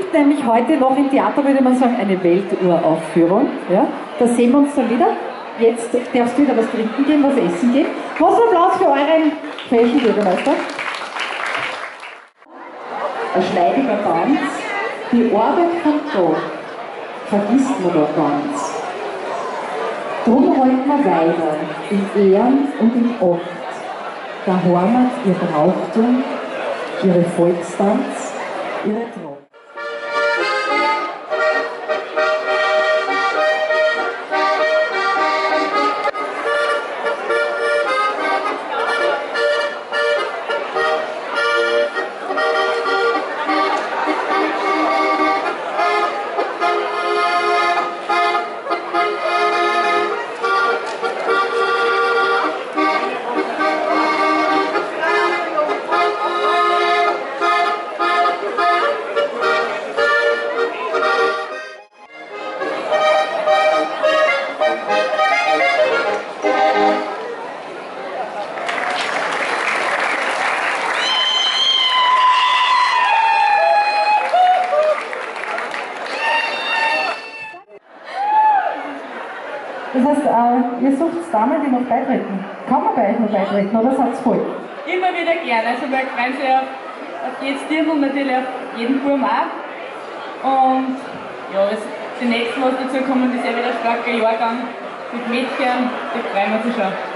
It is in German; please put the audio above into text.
gibt nämlich heute noch im Theater, würde man sagen, eine Welturaufführung. Ja? Da sehen wir uns dann wieder. Jetzt darfst du wieder was trinken geben, was essen geben. Großen Applaus für euren Felsenbürgermeister. Ein schneidiger Tanz. Die Arbeit von da vergisst man da ganz. Drum halten wir weiter, in Ehren und in Acht. Der Heimat, ihr Brauchtum, ihre Volkstanz, ihre Tracht. Das heißt, ihr sucht Damen, die noch beitreten. Kann man bei euch noch beitreten oder seid ihr voll? Immer wieder gerne. Also wir freuen sich auf jedes Team und natürlich auf jeden Burm auch. Und ja, die nächsten, was dazu kommen, ist ja wieder ein starker Jahrgang mit Mädchen. Die freuen wir uns schon.